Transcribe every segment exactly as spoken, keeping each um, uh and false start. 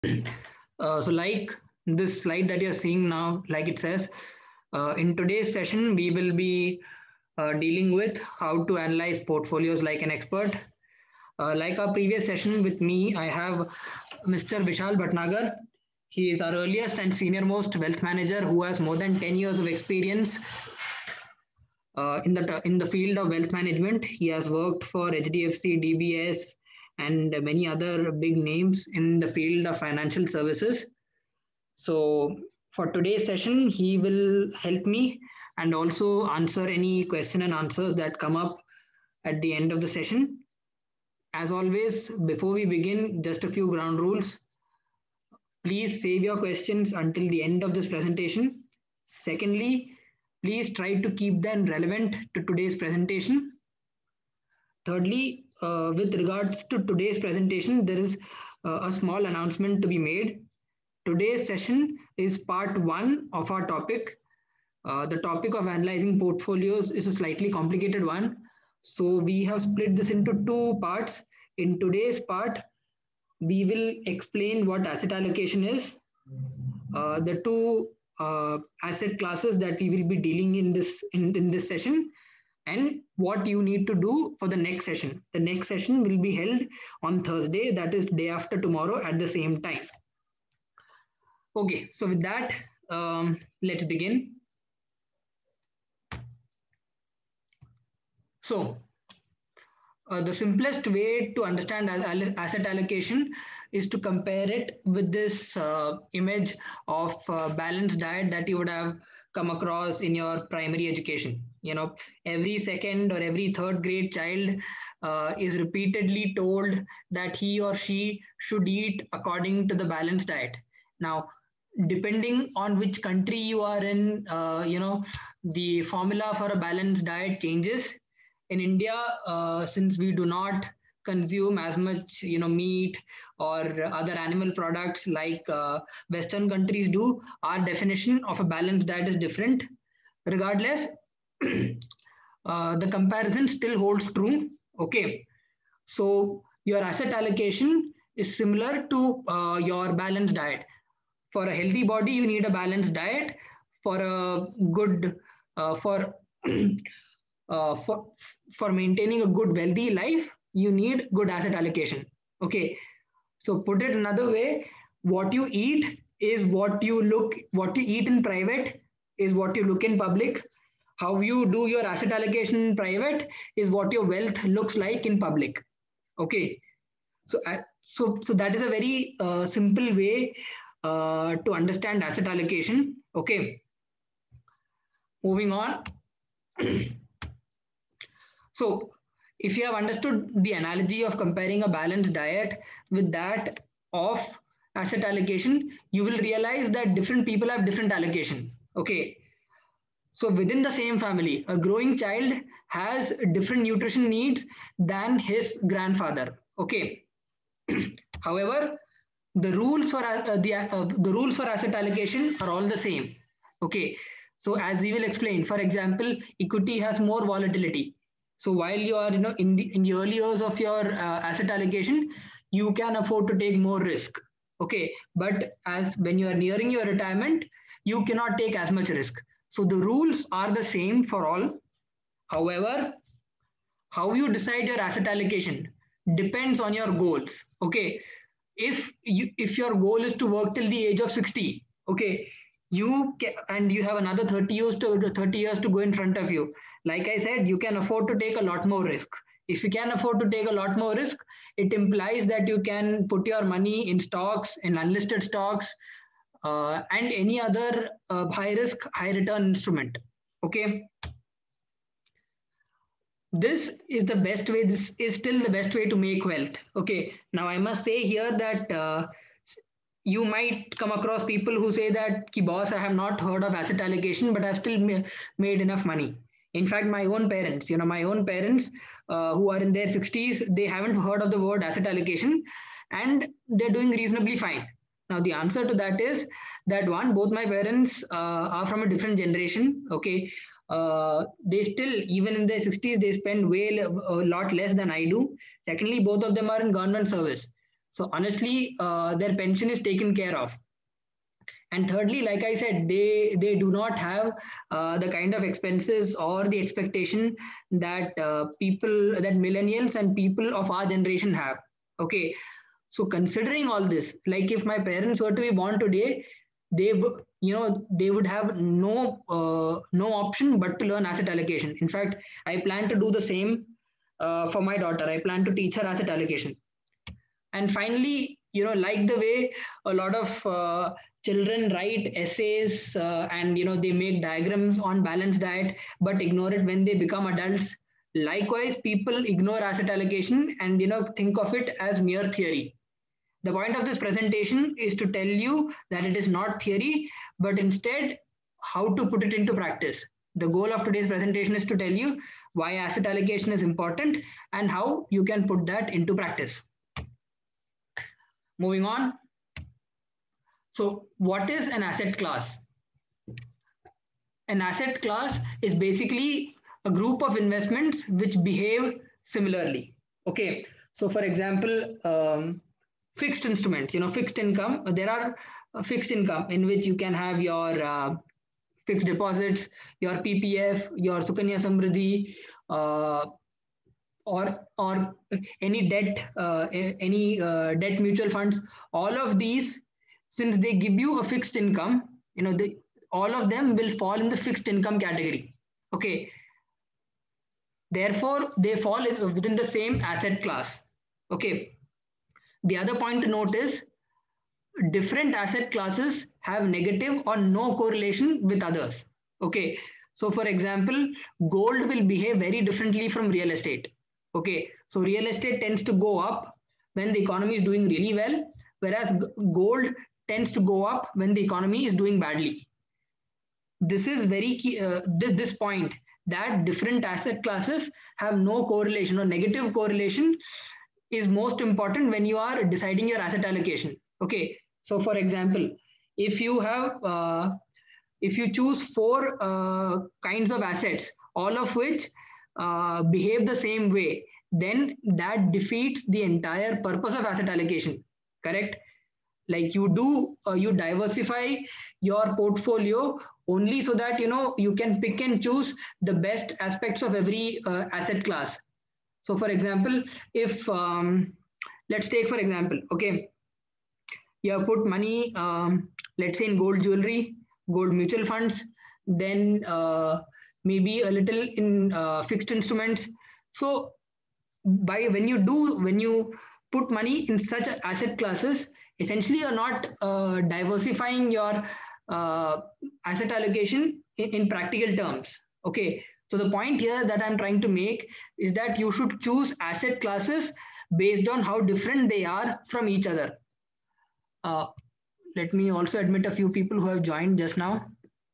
Uh, so like this slide that you're seeing now, like it says, uh, in today's session, we will be uh, dealing with how to analyze portfolios like an expert. Uh, like our previous session with me, I have mister Vishal Bhatnagar. He is our earliest and senior most wealth manager who has more than ten years of experience uh, in the in the field of wealth management. He has worked for H D F C, D B S, and many other big names in the field of financial services. So for today's session, he will help me and also answer any question and answers that come up at the end of the session. As always, before we begin, just a few ground rules. Please save your questions until the end of this presentation. Secondly, please try to keep them relevant to today's presentation. Thirdly, uh, with regards to today's presentation, there is uh, a small announcement to be made. Today's session is part one of our topic. Uh, the topic of analyzing portfolios is a slightly complicated one. So we have split this into two parts. In today's part, we will explain what asset allocation is, uh, the two uh, asset classes that we will be dealing in this in, in this session, and what you need to do for the next session. The next session will be held on Thursday, that is day after tomorrow at the same time. Okay, so with that, um, let's begin. So, uh, the simplest way to understand asset allocation is to compare it with this uh, image of uh, balanced diet that you would have come across in your primary education. You know, every second or every third grade child uh, is repeatedly told that he or she should eat according to the balanced diet. Now, depending on which country you are in, uh, you know, the formula for a balanced diet changes. In India, uh, since we do not consume as much, you know, meat or other animal products like uh, Western countries do, our definition of a balanced diet is different. Regardless, uh, the comparison still holds true. Okay, so your asset allocation is similar to uh, your balanced diet. For a healthy body, you need a balanced diet. For a good, uh, for uh, for for maintaining a good wealthy life, you need good asset allocation. Okay, so put it another way, what you eat is what you look what you eat in private is what you look in public. How you do your asset allocation in private is what your wealth looks like in public. Okay, so uh, so so that is a very uh, simple way uh, to understand asset allocation. Okay, moving on. So, if you have understood the analogy of comparing a balanced diet with that of asset allocation, you will realize that different people have different allocation. Okay. So, within the same family, a growing child has different nutrition needs than his grandfather. Okay. However, the rules for uh, the uh, the rules for asset allocation are all the same. Okay. So, as we will explain, for example, equity has more volatility. So while you are, you know, in the in the early years of your uh, asset allocation, you can afford to take more risk. Okay, but as when you are nearing your retirement, you cannot take as much risk. So the rules are the same for all. However, how you decide your asset allocation depends on your goals. Okay, if you if your goal is to work till the age of sixty, okay, you can, and you have another thirty years to thirty years to go in front of you. Like I said, you can afford to take a lot more risk. If you can afford to take a lot more risk, it implies that you can put your money in stocks, in unlisted stocks, uh, and any other uh, high risk high return instrument. Okay, this is the best way, this is still the best way to make wealth. Okay, now I must say here that uh, you might come across people who say that, Ki boss, I have not heard of asset allocation, but I've still ma- made enough money. In fact, my own parents, you know, my own parents uh, who are in their sixties, they haven't heard of the word asset allocation, and they're doing reasonably fine. Now, the answer to that is that one, both my parents uh, are from a different generation. Okay, uh, they still, even in their sixties, they spend way a lot less than I do. Secondly, both of them are in government service. So honestly, uh, their pension is taken care of. And thirdly, like I said, they they do not have uh, the kind of expenses or the expectation that uh, people that millennials and people of our generation have. Okay, so considering all this, like if my parents were to be born today, they would, you know, they would have no uh, no option but to learn asset allocation. In fact, I plan to do the same uh, for my daughter. I plan to teach her asset allocation. And finally, you know, like the way a lot of uh, children write essays uh, and you know they make diagrams on balanced diet but ignore it when they become adults. Likewise, people ignore asset allocation and you know think of it as mere theory. The point of this presentation is to tell you that it is not theory, but instead how to put it into practice. The goal of today's presentation is to tell you why asset allocation is important and how you can put that into practice. Moving on. So what is an asset class? An asset class is basically a group of investments which behave similarly. Okay. So for example, um, fixed instruments, you know, fixed income, there are uh, fixed income in which you can have your uh, fixed deposits, your P P F, your Sukanya Samriddhi, uh, or or any debt, uh, any uh, debt mutual funds. All of these, since they give you a fixed income, you know, they, all of them will fall in the fixed income category. Okay. Therefore, they fall within the same asset class. Okay. The other point to note is different asset classes have negative or no correlation with others. Okay. So for example, gold will behave very differently from real estate. Okay. So real estate tends to go up when the economy is doing really well, whereas gold tends to go up when the economy is doing badly. This is very key, uh, this point that different asset classes have no correlation or negative correlation is most important when you are deciding your asset allocation. Okay. So for example, if you have, uh, if you choose four uh, kinds of assets, all of which uh, behave the same way, then that defeats the entire purpose of asset allocation. Correct? Like you do, uh, you diversify your portfolio only so that you know you can pick and choose the best aspects of every uh, asset class. So, for example, if um, let's take for example, okay, you have put money, um, let's say in gold jewelry, gold mutual funds, then uh, maybe a little in uh, fixed instruments. So by when you do when you put money in such asset classes, essentially you're not uh, diversifying your uh, asset allocation in, in practical terms. Okay. So the point here that I'm trying to make is that you should choose asset classes based on how different they are from each other. Uh, let me also admit a few people who have joined just now.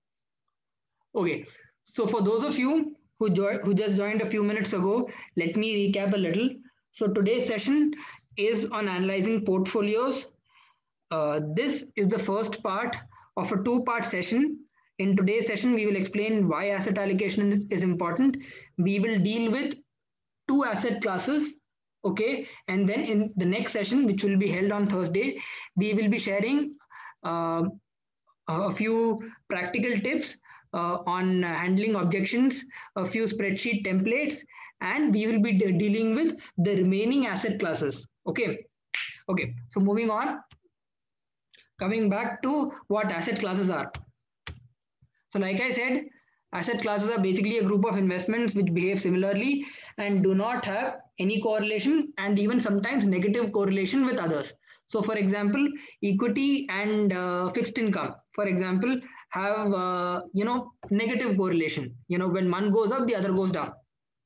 Okay, so for those of you who, jo- who just joined a few minutes ago, let me recap a little. So today's session is on analyzing portfolios. Uh, this is the first part of a two-part session. In today's session, we will explain why asset allocation is, is important. We will deal with two asset classes. Okay, and then in the next session, which will be held on Thursday, we will be sharing uh, a few practical tips uh, on handling objections, a few spreadsheet templates, and we will be de- dealing with the remaining asset classes. Okay, okay. So moving on, coming back to what asset classes are. So, like I said, asset classes are basically a group of investments which behave similarly and do not have any correlation and even sometimes negative correlation with others. So, for example, equity and uh, fixed income, for example, have uh, you know negative correlation. You know, when one goes up, the other goes down.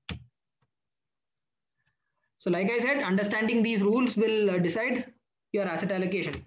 So, like I said, understanding these rules will uh, decide your asset allocation.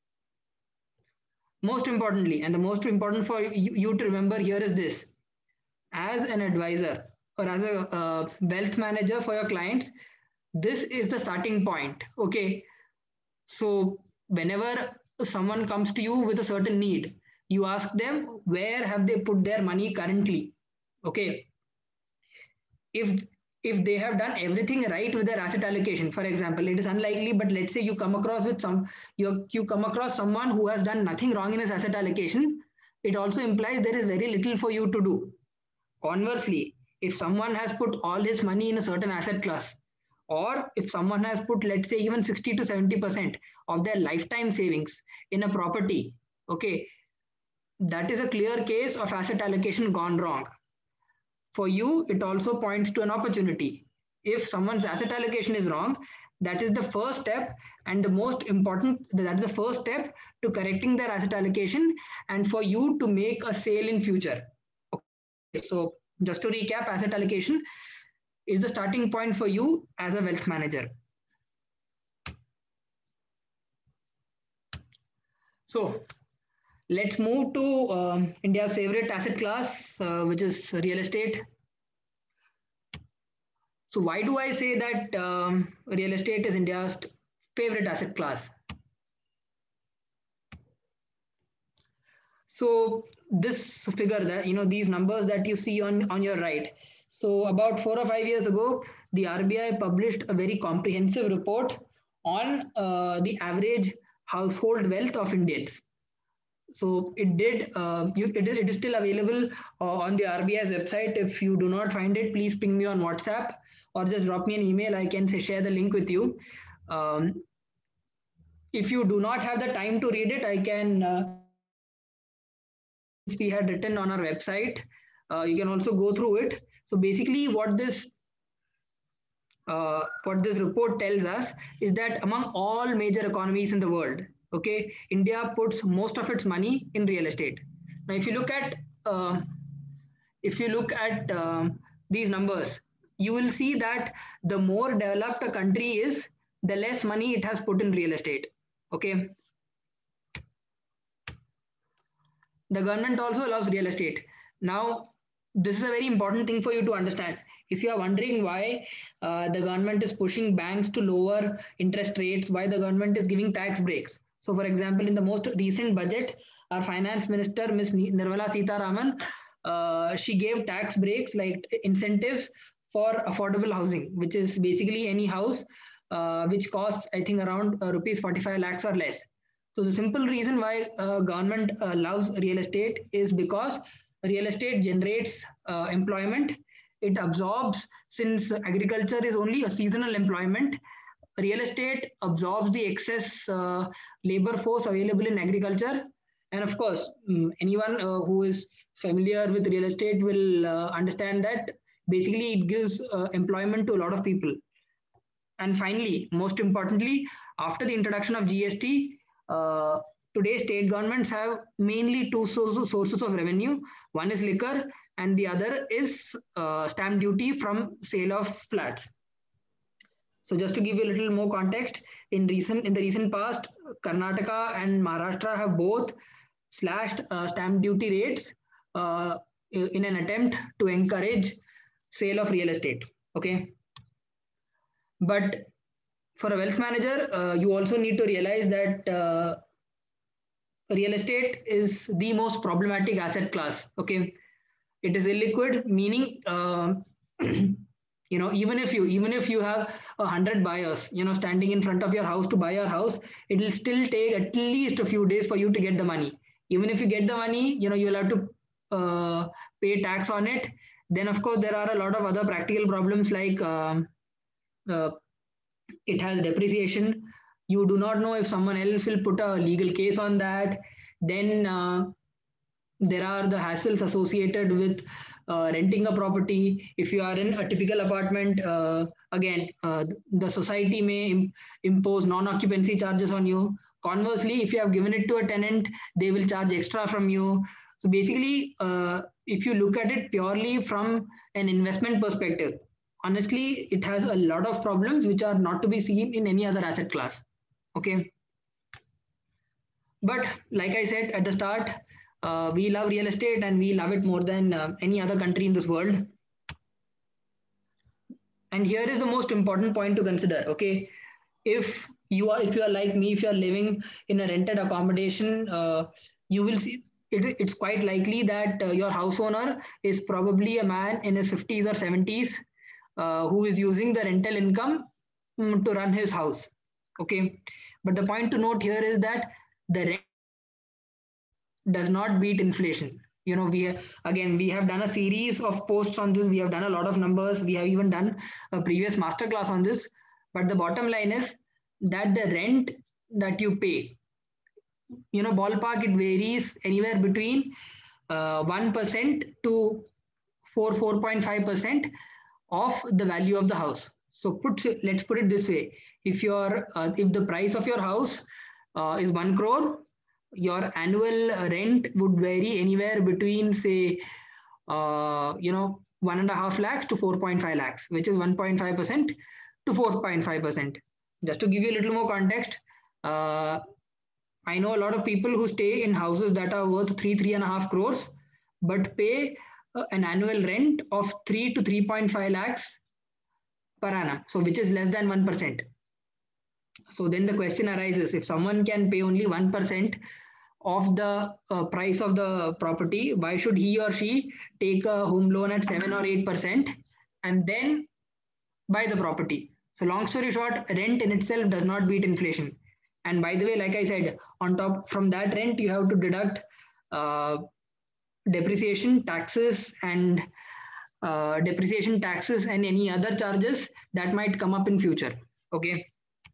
Most importantly, and the most important for you, you to remember here is this: as an advisor or as a uh, wealth manager for your clients, this is the starting point. Okay, so whenever someone comes to you with a certain need, you ask them where have they put their money currently. Okay, if if they have done everything right with their asset allocation. For example, it is unlikely, but let's say you come across with some, you, you come across someone who has done nothing wrong in his asset allocation, it also implies there is very little for you to do. Conversely, if someone has put all his money in a certain asset class, or if someone has put, let's say, even sixty to seventy percent of their lifetime savings in a property, okay, that is a clear case of asset allocation gone wrong. For you, it also points to an opportunity. If someone's asset allocation is wrong, that is the first step and the most important, that is the first step to correcting their asset allocation and for you to make a sale in future. Okay, so just to recap, asset allocation is the starting point for you as a wealth manager. So let's move to um, India's favorite asset class, uh, which is real estate. So why do I say that um, real estate is India's favorite asset class? So this figure, that you know, these numbers that you see on, on your right. So about four or five years ago, the R B I published a very comprehensive report on uh, the average household wealth of Indians. So it did, uh, you, it, is, it is still available uh, on the R B I's website. If you do not find it, please ping me on WhatsApp or just drop me an email. I can say, share the link with you. Um, if you do not have the time to read it, I can, uh, we had written on our website. Uh, you can also go through it. So basically what this uh, what this report tells us is that among all major economies in the world, okay, India puts most of its money in real estate. Now, if you look at uh, if you look at um, these numbers, you will see that the more developed a country is, the less money it has put in real estate. Okay. The government also allows real estate. Now, this is a very important thing for you to understand. If you are wondering why uh, the government is pushing banks to lower interest rates, why the government is giving tax breaks. So, for example, in the most recent budget, our finance minister, Miz Nirmala Sitharaman, uh, she gave tax breaks like incentives for affordable housing, which is basically any house uh, which costs, I think, around uh, rupees forty-five lakhs or less. So the simple reason why uh, government uh, loves real estate is because real estate generates uh, employment. It absorbs, since agriculture is only a seasonal employment, real estate absorbs the excess uh, labor force available in agriculture. And of course, um, anyone uh, who is familiar with real estate will uh, understand that basically it gives uh, employment to a lot of people. And finally, most importantly, after the introduction of G S T, uh, today state governments have mainly two sources of revenue. One is liquor and the other is uh, stamp duty from sale of flats. So just to give you a little more context, in recent in the recent past, Karnataka and Maharashtra have both slashed uh, stamp duty rates uh, in an attempt to encourage sale of real estate. Okay. But for a wealth manager, uh, you also need to realize that uh, real estate is the most problematic asset class. Okay, it is illiquid, meaning uh, you know, even if you even if you have a hundred buyers, you know, standing in front of your house to buy your house, it will still take at least a few days for you to get the money. Even if you get the money, you know, you will have to uh, pay tax on it. Then, of course, there are a lot of other practical problems like um, uh, it has depreciation. You do not know if someone else will put a legal case on that. Then uh, there are the hassles associated with uh, renting a property. If you are in a typical apartment, uh, again, uh, the society may im- impose non-occupancy charges on you. Conversely, if you have given it to a tenant, they will charge extra from you. So basically, uh, if you look at it purely from an investment perspective, honestly, it has a lot of problems which are not to be seen in any other asset class. Okay. But like I said at the start, uh, we love real estate and we love it more than uh, any other country in this world. And here is the most important point to consider. Okay. If you are, if you are like me, if you are living in a rented accommodation, uh, you will see it, it's quite likely that uh, your house owner is probably a man in his fifties or seventies. uh, who is using the rental income mm, to run his house. Okay, but the point to note here is that the rent does not beat inflation. You know, we again we have done a series of posts on this. We have done a lot of numbers. We have even done a previous masterclass on this. But the bottom line is that the rent that you pay, you know, ballpark, it varies anywhere between uh, one percent to four four point five percent of the value of the house. So put let's put it this way: if your uh, if the price of your house uh, is one crore, your annual rent would vary anywhere between, say, uh, you know, one and a half lakhs to four point five lakhs, which is one point five percent to four point five percent. Just to give you a little more context, uh, I know a lot of people who stay in houses that are worth three, three and a half crores, but pay uh, an annual rent of three to three point five lakhs per annum, so which is less than one percent. So then the question arises, if someone can pay only one percent of the uh, price of the property, why should he or she take a home loan at seven or eight percent and then buy the property? So long story short, rent in itself does not beat inflation. And by the way, like I said, on top from that rent, you have to deduct uh, depreciation, taxes, and uh, depreciation, taxes, and any other charges that might come up in future. Okay.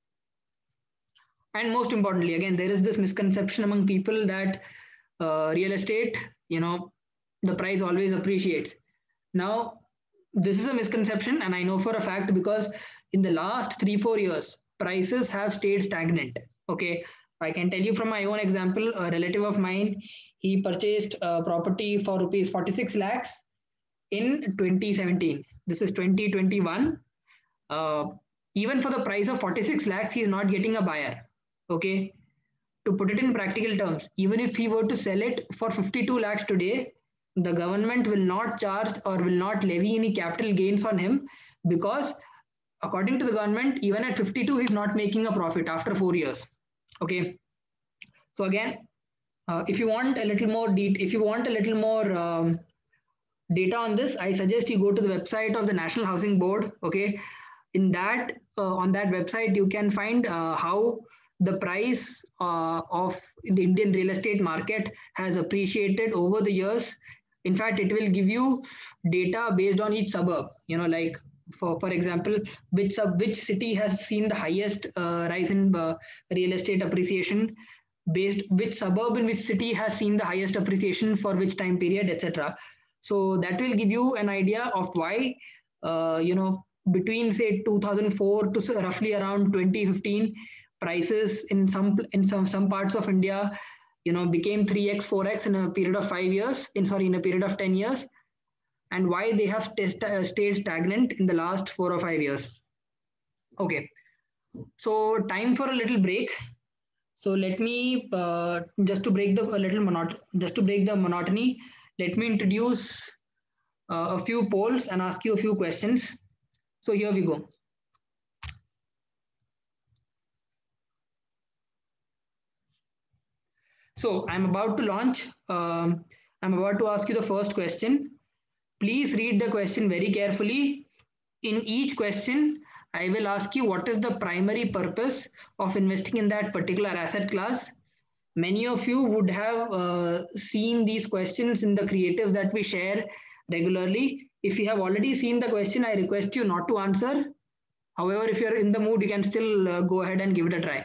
And most importantly, again, there is this misconception among people that uh, real estate, you know, the price always appreciates. Now, this is a misconception, and I know for a fact because in the last three, four years, prices have stayed stagnant. Okay. I can tell you from my own example, a relative of mine, he purchased a property for rupees forty-six lakhs in twenty seventeen. This is twenty twenty-one. Uh, Even for the price of forty-six lakhs, he is not getting a buyer. Okay. To put it in practical terms, even if he were to sell it for fifty-two lakhs today, the government will not charge or will not levy any capital gains on him because, according to the government, even at fifty-two, he's not making a profit after four years. Okay. So again, uh, if you want a little more de- if you want a little more um, data on this, I suggest you go to the website of the National Housing Board. Okay, in that uh, on that website you can find uh, how the price uh, of the Indian real estate market has appreciated over the years. In fact, it will give you data based on each suburb. You know, like for for example, which sub which city has seen the highest uh, rise in uh, real estate appreciation, based which suburb in which city has seen the highest appreciation for which time period, et cetera. So that will give you an idea of why, uh, you know, between say two thousand four to roughly around twenty fifteen, prices in some in some some parts of India, you know, became three x, four x in a period of five years. In sorry, in a period of ten years, and why they have st- uh, stayed stagnant in the last four or five years. Okay, so time for a little break. So let me uh, just to break the a little monot- just to break the monotony. Let me introduce uh, a few polls and ask you a few questions. So here we go. So I'm about to launch. Um, I'm about to ask you the first question. Please read the question very carefully. In each question, I will ask you what is the primary purpose of investing in that particular asset class. Many of you would have uh, seen these questions in the creatives that we share regularly. If you have already seen the question, I request you not to answer. However, if you're in the mood, you can still uh, go ahead and give it a try.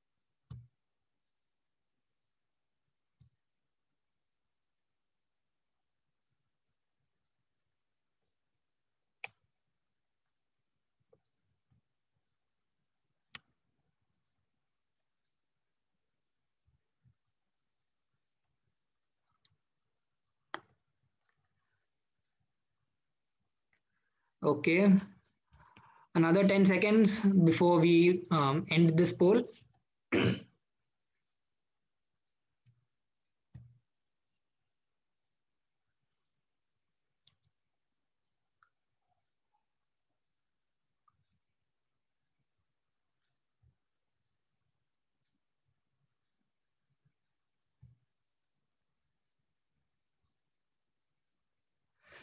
Okay, another ten seconds before we um, end this poll.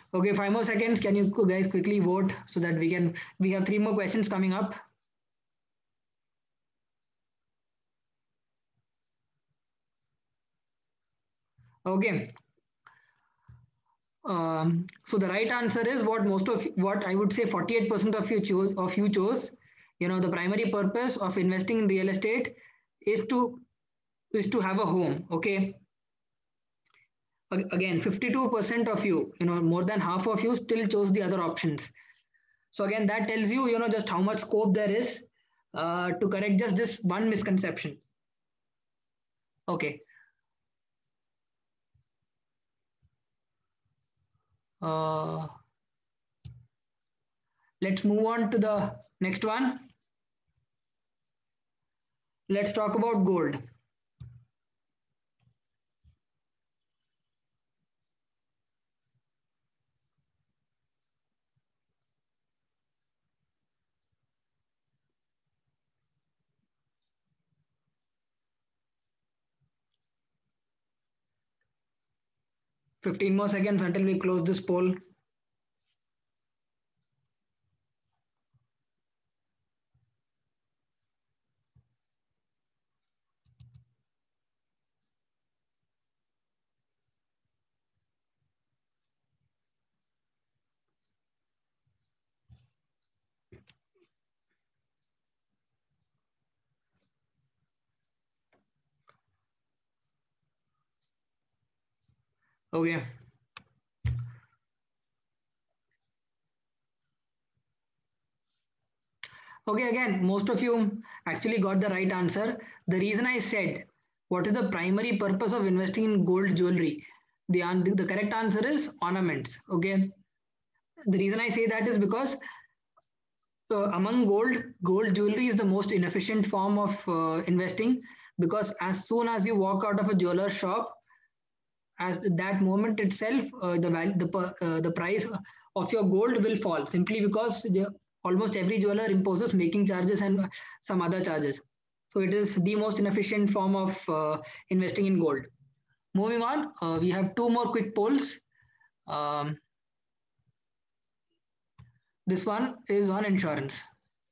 Okay, five more seconds. Can you guys quickly vote so that we can, we have three more questions coming up. Okay. Um, so the right answer is what most of what I would say forty-eight percent of you chose of you chose. You know, the primary purpose of investing in real estate is to is to have a home. Okay. Again, fifty-two percent of you, you know, more than half of you still chose the other options. So again, that tells you, you know, just how much scope there is uh, to correct just this one misconception. Okay. Uh, let's move on to the next one. Let's talk about gold. fifteen more seconds until we close this poll. Okay. Okay, again, most of you actually got the right answer. The reason I said, what is the primary purpose of investing in gold jewelry? The, the correct answer is ornaments. Okay. The reason I say that is because uh, among gold, gold jewelry is the most inefficient form of uh, investing because as soon as you walk out of a jeweler shop, as that moment itself, uh, the value, the uh, the price of your gold will fall simply because the, almost every jeweler imposes making charges and some other charges. So it is the most inefficient form of uh, investing in gold. Moving on, uh, we have two more quick polls. Um, this one is on insurance.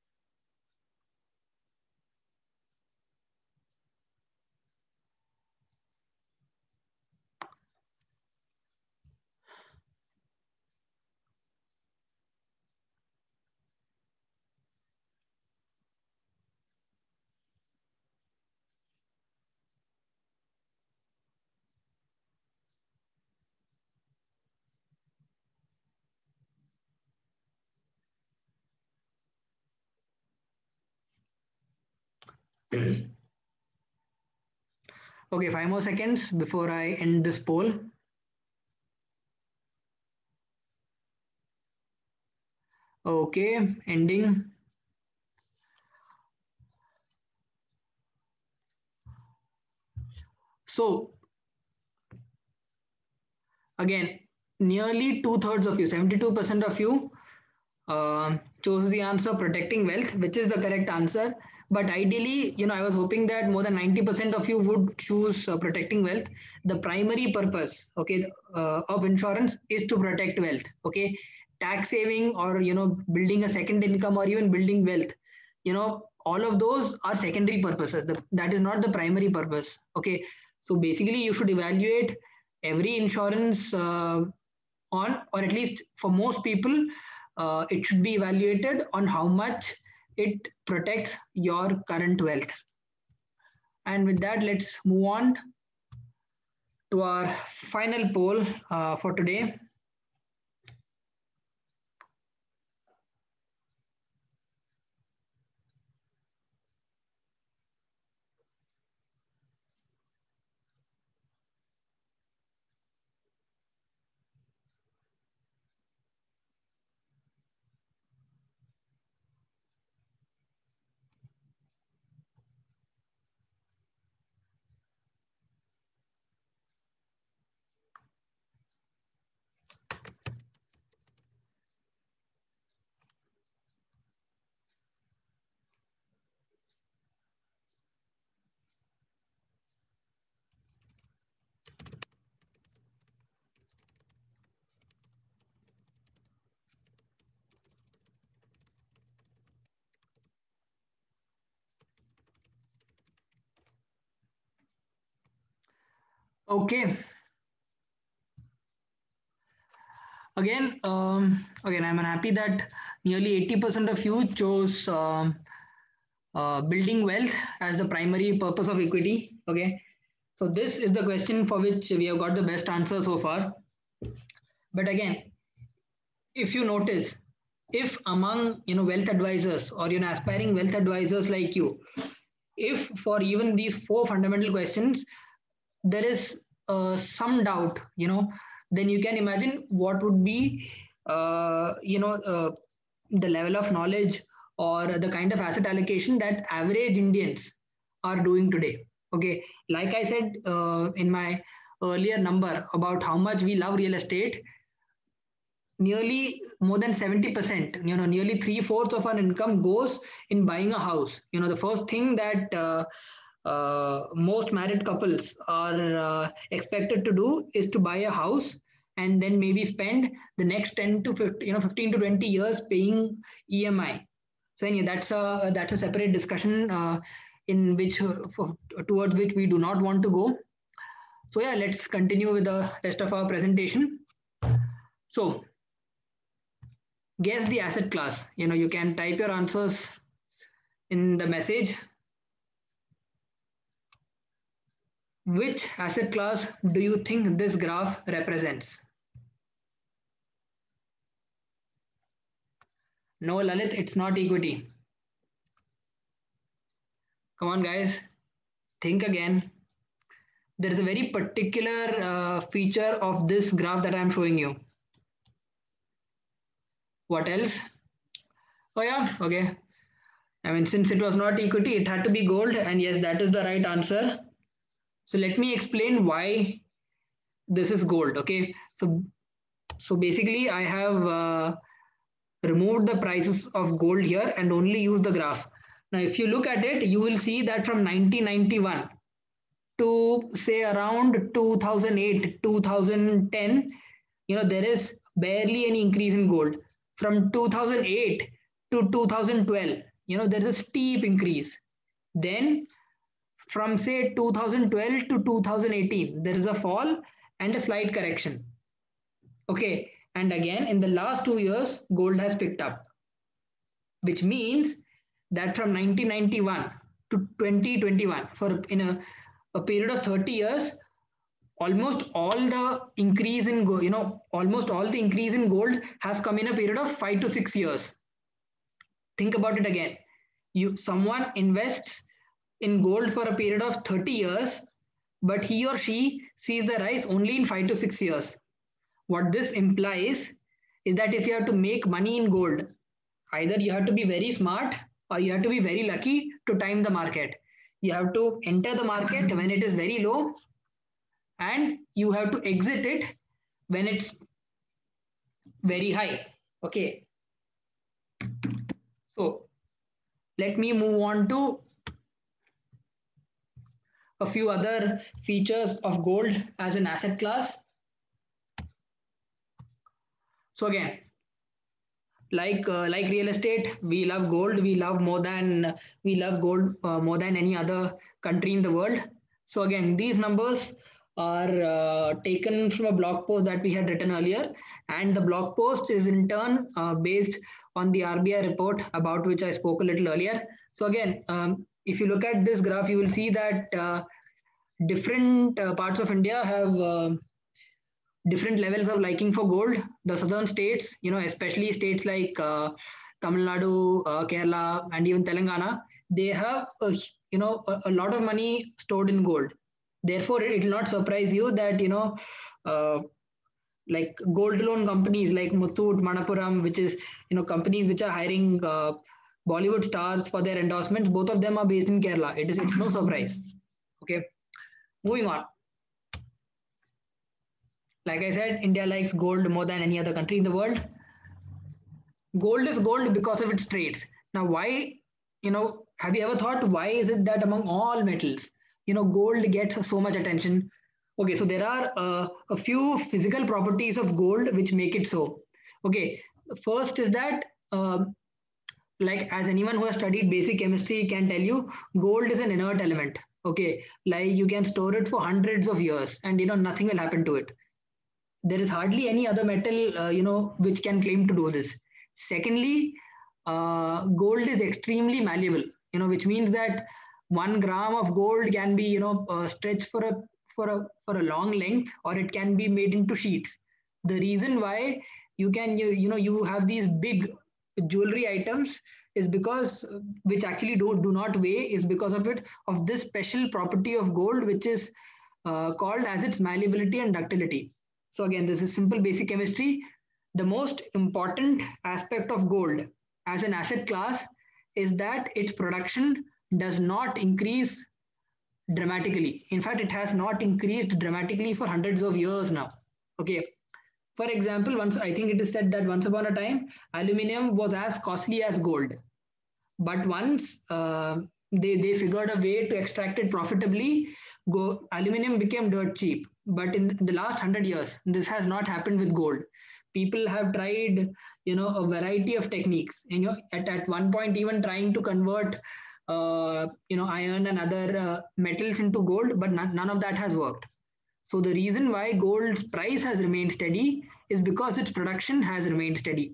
Okay, five more seconds before I end this poll. Okay, ending. So again, nearly two thirds of you, seventy-two percent of you uh, chose the answer protecting wealth, which is the correct answer. But ideally, you know, I was hoping that more than ninety percent of you would choose uh, protecting wealth. The primary purpose, okay, uh, of insurance is to protect wealth. Okay, tax saving or you know building a second income or even building wealth. You know, all of those are secondary purposes. The, that is not the primary purpose. Okay, so basically, you should evaluate every insurance uh, on, or at least for most people, uh, it should be evaluated on how much it protects your current wealth. And with that, let's move on to our final poll uh, for today. Okay. Again, um, again, I'm happy that nearly eighty percent of you chose um, uh, building wealth as the primary purpose of equity. Okay. So this is the question for which we have got the best answer so far. But again, if you notice, if among you know wealth advisors or you know aspiring wealth advisors like you, if for even these four fundamental questions there is uh, some doubt, you know, then you can imagine what would be, uh, you know, uh, the level of knowledge or the kind of asset allocation that average Indians are doing today. Okay, like I said uh, in my earlier number about how much we love real estate, nearly more than seventy percent, you know, nearly three fourths of our income goes in buying a house. You know, the first thing that uh, uh, most married couples are uh, expected to do is to buy a house and then maybe spend the next ten to fifteen, you know, fifteen to twenty years paying E M I. So anyway, that's a that's a separate discussion uh, in which uh, for, towards which we do not want to go. So yeah, let's continue with the rest of our presentation. So guess the asset class. You know, you can type your answers in the message. Which asset class do you think this graph represents? No, Lalit, it's not equity. Come on, guys, think again. There is a very particular uh, feature of this graph that I'm showing you. What else? Oh yeah, okay. I mean, since it was not equity, it had to be gold. And yes, that is the right answer. So let me explain why this is gold. Okay. So, so basically I have uh, removed the prices of gold here and only use the graph. Now, if you look at it, you will see that from nineteen ninety-one to say around two thousand eight, two thousand ten, you know, there is barely any increase in gold. From two thousand eight to two thousand twelve, you know, there is a steep increase. Then from say two thousand twelve to two thousand eighteen, there is a fall and a slight correction. Okay. And again, in the last two years, gold has picked up, which means that from nineteen ninety-one to twenty twenty-one, for in a, a period of thirty years, almost all the increase in gold, you know, almost all the increase in gold has come in a period of five to six years. Think about it again. You someone invests in gold for a period of thirty years, but he or she sees the rise only in five to six years. What this implies is that if you have to make money in gold, either you have to be very smart or you have to be very lucky to time the market. You have to enter the market when it is very low and you have to exit it when it's very high. Okay. So let me move on to a few other features of gold as an asset class. So again, like uh, like real estate, we love gold. We love more than we love gold uh, more than any other country in the world. So again, these numbers are uh, taken from a blog post that we had written earlier, and the blog post is in turn uh, based on the R B I report about which I spoke a little earlier. So again, um, if you look at this graph, you will see that uh, different uh, parts of India have uh, different levels of liking for gold. The southern states, you know, especially states like uh, Tamil Nadu, uh, Kerala, and even Telangana, they have a, you know a, a lot of money stored in gold. Therefore, it will not surprise you that you know. Uh, like gold loan companies like Muthoot, Manappuram, which is you know companies which are hiring uh, Bollywood stars for their endorsements. Both of them are based in Kerala. It is it's no surprise. Okay, moving on. Like I said, India likes gold more than any other country in the world. Gold is gold because of its traits. Now, why, you know, have you ever thought why is it that among all metals, you know, gold gets so much attention? Okay, so there are uh, a few physical properties of gold which make it so. Okay, first is that, uh, like as anyone who has studied basic chemistry can tell you, gold is an inert element. Okay, like you can store it for hundreds of years, and you know nothing will happen to it. There is hardly any other metal, uh, you know, which can claim to do this. Secondly, uh, gold is extremely malleable, you know, which means that one gram of gold can be, you know, uh, stretched for a for a for a long length, or it can be made into sheets. The reason why you can you, you know you have these big jewelry items is because uh, which actually do do not weigh, is because of it of this special property of gold, which is uh, called as its malleability and ductility. So again, this is simple basic chemistry. The most important aspect of gold as an asset class is that its production does not increase dramatically. In fact, it has not increased dramatically for hundreds of years now. Okay. For example, once I think it is said that once upon a time, aluminum was as costly as gold. But once uh, they, they figured a way to extract it profitably, go, aluminum became dirt cheap. But in the last hundred years, this has not happened with gold. People have tried, you know, a variety of techniques. You know, at, at one point, even trying to convert, uh, you know, iron and other uh, metals into gold, but none, none of that has worked. So the reason why gold's price has remained steady is because its production has remained steady.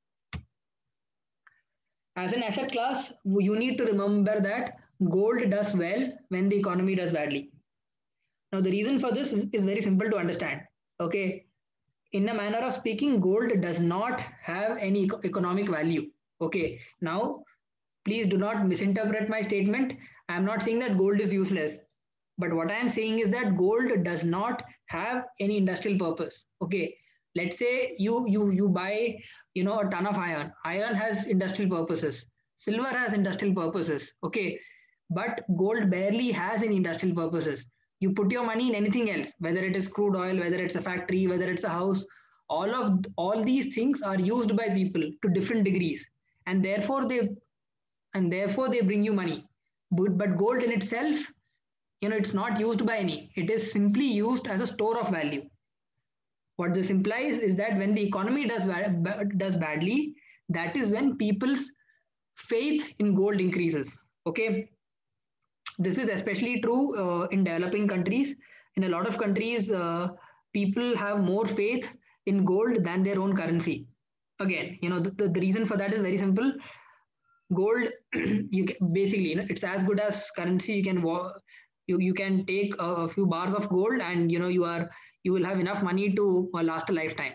As an asset class, you need to remember that gold does well when the economy does badly. Now, the reason for this is, is very simple to understand. Okay, in a manner of speaking, gold does not have any eco- economic value. Okay, now please do not misinterpret my statement. I am not saying that gold is useless, but what I am saying is that gold does not have any industrial purpose. Okay, let's say you you you buy, you know, a ton of iron. Iron has industrial purposes. Silver has industrial purposes. Okay, but gold barely has any industrial purposes. You put your money in anything else, whether it is crude oil, whether it's a factory, whether it's a house. All of all these things are used by people to different degrees, and therefore they and therefore they bring you money. But, but gold in itself, you know, it's not used by any. It is simply used as a store of value. What this implies is that when the economy does does badly, that is when people's faith in gold increases. Okay, this is especially true uh, in developing countries. In a lot of countries, uh, people have more faith in gold than their own currency. Again, you know, the, the, the reason for that is very simple. Gold, you can, basically, you know, it's as good as currency. You can you, you can take a, a few bars of gold, and you know you are you will have enough money to uh, last a lifetime.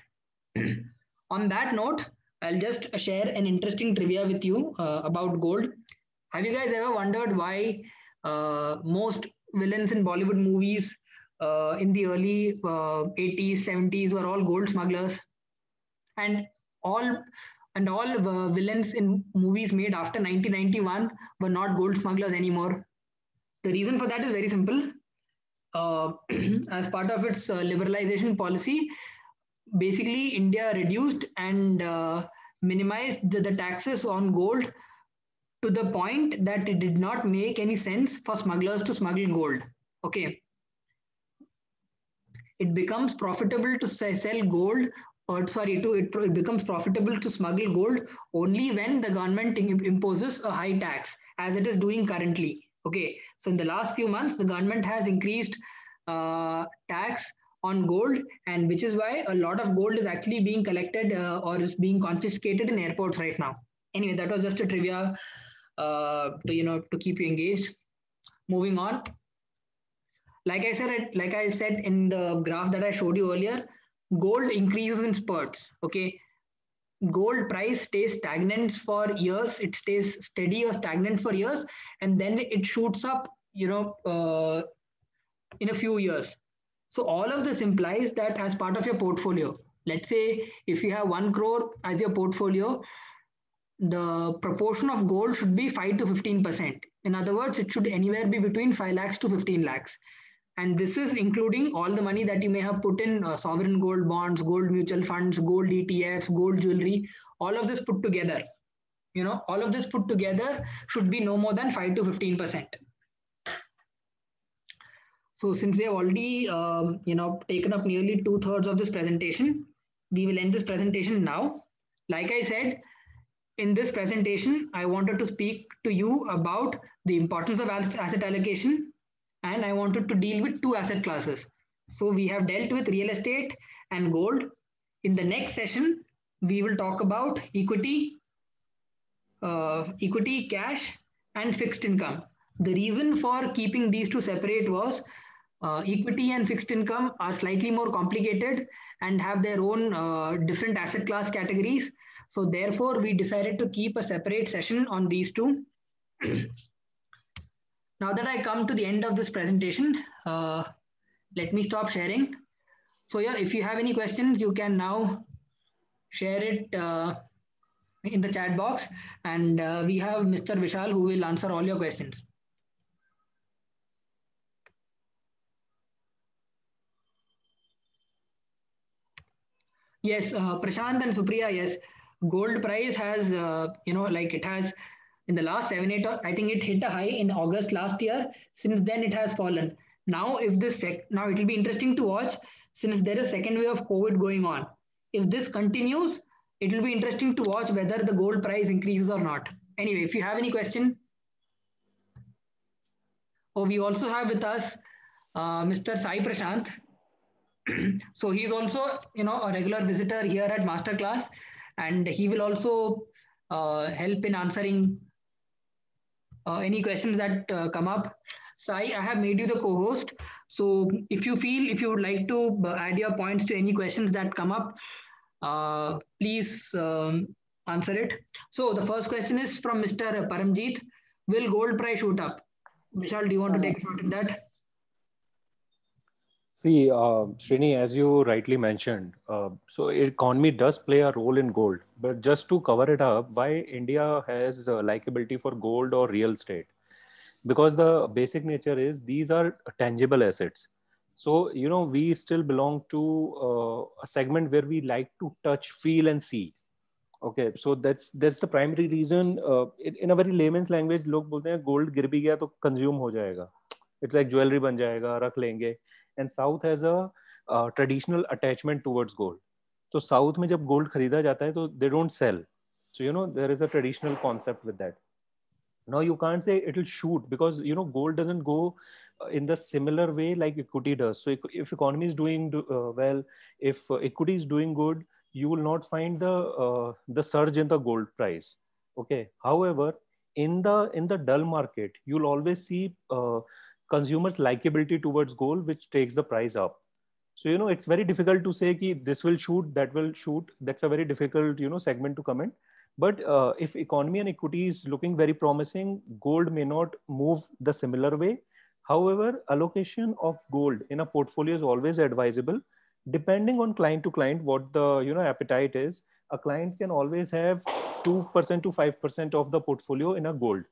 On that note, I'll just share an interesting trivia with you uh, about gold. Have you guys ever wondered why uh, most villains in Bollywood movies uh, in the early uh, eighties, seventies were all gold smugglers, and all and all uh, villains in movies made after nineteen ninety-one were not gold smugglers anymore? The reason for that is very simple. Uh, as part of its uh, liberalization policy, basically India reduced and uh, minimized the, the taxes on gold to the point that it did not make any sense for smugglers to smuggle gold. Okay, it becomes profitable to sell gold, or sorry, to it, it becomes profitable to smuggle gold only when the government imposes a high tax, as it is doing currently. Okay, so in the last few months, the government has increased uh, tax on gold, and which is why a lot of gold is actually being collected uh, or is being confiscated in airports right now. Anyway, that was just a trivia uh, to you know to keep you engaged. Moving on, like I said, like I said in the graph that I showed you earlier, gold increases in spurts. Okay, gold price stays stagnant for years. It stays steady or stagnant for years, and then it shoots up. You know, uh, in a few years. So all of this implies that as part of your portfolio, let's say if you have one crore as your portfolio, the proportion of gold should be five to fifteen percent. In other words, it should anywhere be between five lakhs to fifteen lakhs. And this is including all the money that you may have put in uh, sovereign gold bonds, gold mutual funds, gold E T Fs, gold jewelry, all of this put together. You know, all of this put together should be no more than five to fifteen percent. So since they have already, um, you know, taken up nearly two thirds of this presentation, we will end this presentation now. Like I said, in this presentation, I wanted to speak to you about the importance of asset allocation, and I wanted to deal with two asset classes. So we have dealt with real estate and gold. In the next session, we will talk about equity, uh, equity, cash, and fixed income. The reason for keeping these two separate was uh, equity and fixed income are slightly more complicated and have their own uh, different asset class categories. So therefore, we decided to keep a separate session on these two. Now that I come to the end of this presentation, uh, let me stop sharing. So yeah, if you have any questions, you can now share it uh, in the chat box, and uh, we have Mister Vishal who will answer all your questions. Yes, uh, Prashant and Supriya, yes, gold price has, uh, you know, like it has in the last seven, eight, I think it hit a high in August last year. Since then, it has fallen. Now, if this sec, now it will be interesting to watch since there is second wave of COVID going on. If this continues, it will be interesting to watch whether the gold price increases or not. Anyway, if you have any question, oh, we also have with us uh, Mister Sai Prashant. So he's also, you know, a regular visitor here at Masterclass, and he will also uh, help in answering uh, any questions that uh, come up. Sai, I have made you the co-host. So if you feel, if you would like to uh, add your points to any questions that come up, uh, please um, answer it. So the first question is from Mister Paramjeet. Will gold price shoot up? Vishal, do you want to take a shot at that? See, uh, Srini, as you rightly mentioned, uh, so economy does play a role in gold. But just to cover it up, why India has uh, likability for gold or real estate? Because the basic nature is these are tangible assets. So, you know, we still belong to uh, a segment where we like to touch, feel, and see. Okay, so that's that's the primary reason. Uh, in, in a very layman's language, लोग बोलते हैं gold गिर भी गया तो consume हो जाएगा. It's like jewelry बन जाएगा, रख लेंगे. And South has a uh, traditional attachment towards gold. तो South में जब gold खरीदा जाता है तो they don't sell. So you know there is a traditional concept with that. Now you can't say it will shoot because you know gold doesn't go in the similar way like equity does. So if economy is doing uh, well, if uh, equity is doing good, you will not find the uh, the surge in the gold price. Okay. However, in the in the dull market, you'll always see uh, consumers' likability towards gold, which takes the price up. So you know it's very difficult to say ki this will shoot, that will shoot. That's a very difficult you know segment to comment. But uh, if economy and equity is looking very promising, gold may not move the similar way. However, allocation of gold in a portfolio is always advisable, depending on client to client what the you know appetite is. A client can always have two percent to five percent of the portfolio in a gold.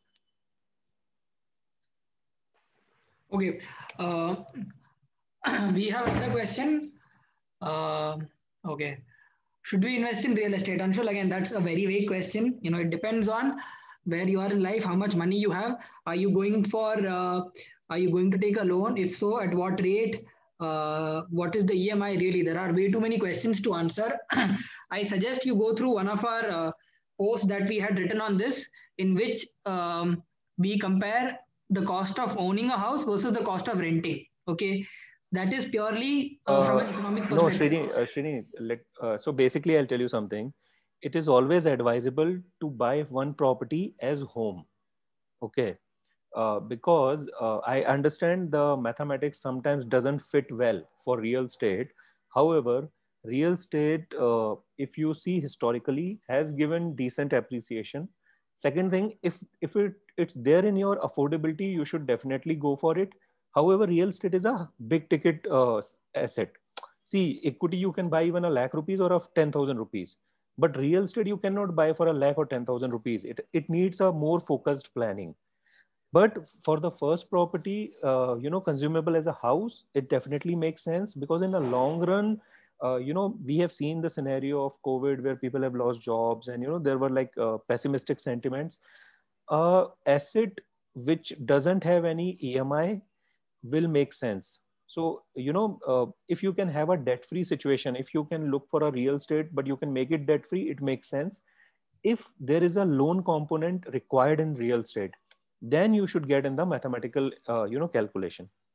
Okay. Uh, we have another question. Uh, okay. Should we invest in real estate? Anshul, again, that's a very vague question. You know, it depends on where you are in life, how much money you have. Are you going for, uh, are you going to take a loan? If so, at what rate? Uh, what is the E M I really? There are way too many questions to answer. I suggest you go through one of our uh, posts that we had written on this, in which um, we compare the cost of owning a house versus the cost of renting. Okay. That is purely uh, from an economic perspective. No, Srini, uh, Srini let, uh, so basically I'll tell you something. It is always advisable to buy one property as home. Okay. Uh, because uh, I understand the mathematics sometimes doesn't fit well for real estate. However, real estate, uh, if you see historically, has given decent appreciation. Second thing, if if it, it's there in your affordability, you should definitely go for it. However, real estate is a big ticket uh, asset. See, equity you can buy even a lakh rupees or of ten thousand rupees. But real estate you cannot buy for a lakh or ten thousand rupees. It, it needs a more focused planning. But for the first property, uh, you know, consumable as a house, it definitely makes sense because in the long run, uh, you know, we have seen the scenario of COVID where people have lost jobs and, you know, there were like uh, pessimistic sentiments. Uh, asset which doesn't have any E M I will make sense. So, you know, uh, if you can have a debt-free situation, if you can look for a real estate, but you can make it debt-free, it makes sense. If there is a loan component required in real estate, then you should get in the mathematical, uh, you know, calculation.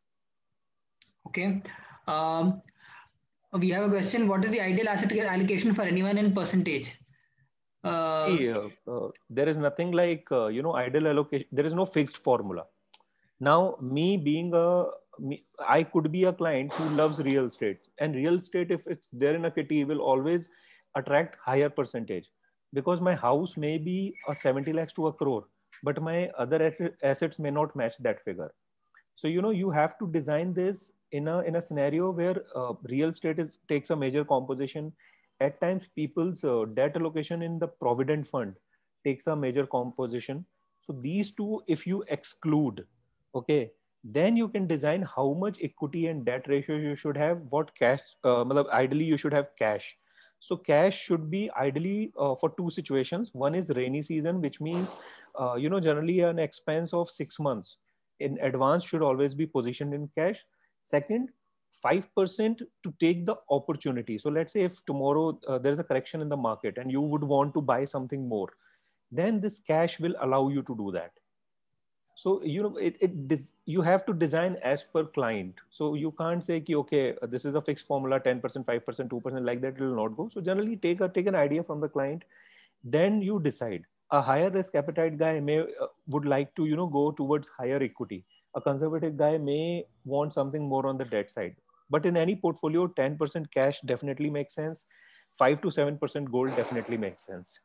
Okay. Um, we have a question. What is the ideal asset allocation for anyone in percentage? Uh, See, uh, uh, there is nothing like, uh, you know, ideal allocation. There is no fixed formula. Now, me being a, me, I could be a client who loves real estate, and real estate, if it's there in a kitty, will always attract higher percentage, because my house may be a seventy lakhs to a crore, but my other assets may not match that figure. So, you know, you have to design this in a in a scenario where uh, real estate is takes a major composition. At times, people's uh, debt allocation in the provident fund takes a major composition. So these two, if you exclude, okay, then you can design how much equity and debt ratio you should have. What cash, uh, matlab, ideally you should have cash. So cash should be ideally uh, for two situations. One is rainy season, which means uh, you know, generally an expense of six months in advance should always be positioned in cash. Second, five percent to take the opportunity. So let's say if tomorrow uh, there's a correction in the market and you would want to buy something more, then this cash will allow you to do that. So, you know, it, it this, you have to design as per client. So you can't say, ki, okay, this is a fixed formula, ten percent, five percent, two percent, like that, it will not go. So generally take a, take an idea from the client, then you decide. A higher risk appetite guy may uh, would like to, you know, go towards higher equity. A conservative guy may want something more on the debt side. But in any portfolio, ten percent cash definitely makes sense. five to seven percent gold definitely makes sense.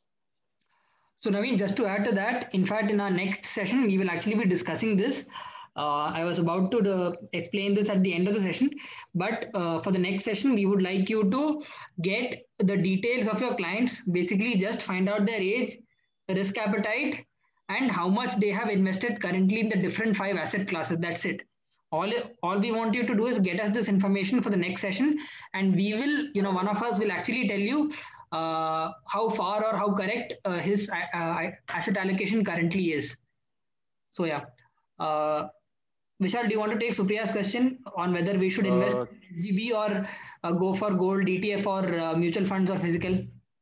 So Naveen, just to add to that, in fact, in our next session, we will actually be discussing this. Uh, I was about to uh, explain this at the end of the session, but uh, for the next session, we would like you to get the details of your clients. Basically, just find out their age, risk appetite, and how much they have invested currently in the different five asset classes. That's it. All, all we want you to do is get us this information for the next session, and we will, you know, one of us will actually tell you uh, how far or how correct uh, his uh, uh, asset allocation currently is. So yeah, uh, Vishal, do you want to take Supriya's question on whether we should invest Uh, in S G B or uh, go for gold, E T F, or uh, mutual funds or physical?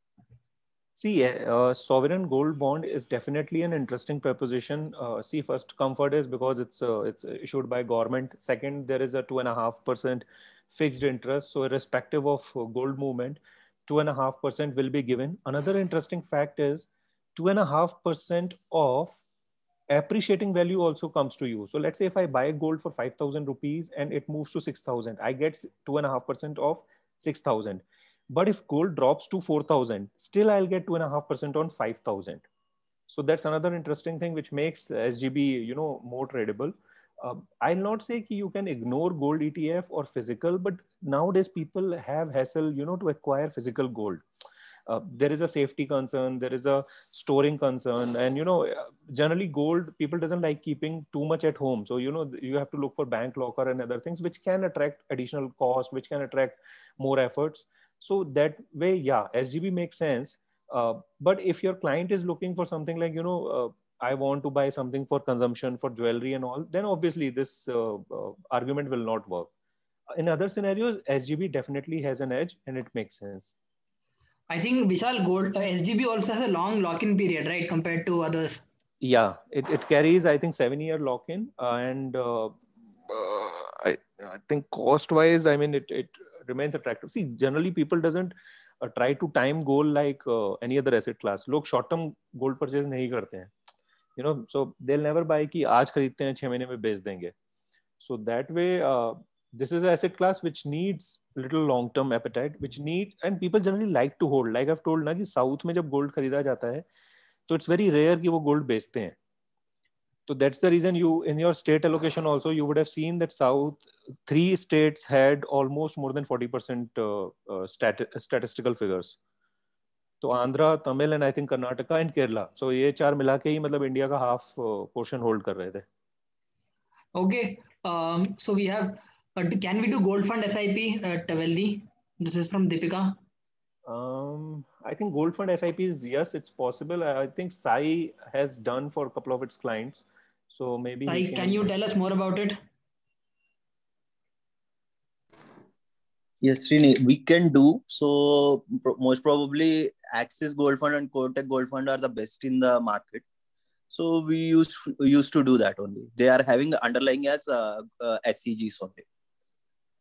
See, uh, sovereign gold bond is definitely an interesting proposition. Uh, see, first, comfort is because it's uh, it's issued by government. Second, there is a two and a half percent fixed interest. So, irrespective of uh, gold movement, two and a half percent will be given. Another interesting fact is two and a half percent of appreciating value also comes to you. So, let's say if I buy gold for five thousand rupees and it moves to six thousand, I get two and a half percent of six thousand. But if gold drops to four thousand, still I'll get two and a half percent on five thousand. So that's another interesting thing which makes S G B, you know, more tradable. Uh, I'll not say ki you can ignore gold E T F or physical, but nowadays people have hassle, you know, to acquire physical gold. Uh, there is a safety concern, there is a storing concern, and you know, generally gold people doesn't like keeping too much at home. So you know, you have to look for bank locker and other things which can attract additional cost, which can attract more efforts. So that way, yeah, S G B makes sense. Uh, but if your client is looking for something like, you know, uh, I want to buy something for consumption, for jewelry and all, then obviously this uh, uh, argument will not work. In other scenarios, S G B definitely has an edge and it makes sense. I think Vishal, gold uh, S G B also has a long lock-in period, right, compared to others. Yeah, it, it carries, I think, seven year lock-in, uh, and uh, uh, I, I think cost-wise, I mean, it, it remains attractive. See, generally people doesn't uh, try to time gold like uh, any other asset class. लोग short-term gold purchase नहीं करते हैं, you know, so they'll never buy कि आज खरीदते हैं छह महीने में बेच देंगे. So that way, uh, this is an asset class which needs little long-term appetite, which need, and people generally like to hold. Like I've told ना कि South में जब gold खरीदा जाता है, तो it's very rare कि वो gold बेचते हैं. So that's the reason you, in your state allocation also, you would have seen that South, three states had almost more than forty percent uh, uh, stat, statistical figures. तो Andhra, Tamil and I think Karnataka and Kerala, so ये चार मिला के ही मतलब India का half portion hold कर रहे थे. Okay, um, so we have, uh, can we do gold fund S I P at Wealthy? This is from Deepika. Um, I think gold fund S I Ps, yes, it's possible. I think Sai has done for a couple of its clients. So maybe Sai, can... can you tell us more about it? Yes, Srini, we can do. So most probably Axis Gold Fund and Kotak Gold Fund are the best in the market. So we used, we used to do that only. They are having underlying as uh, uh, S C Gs only.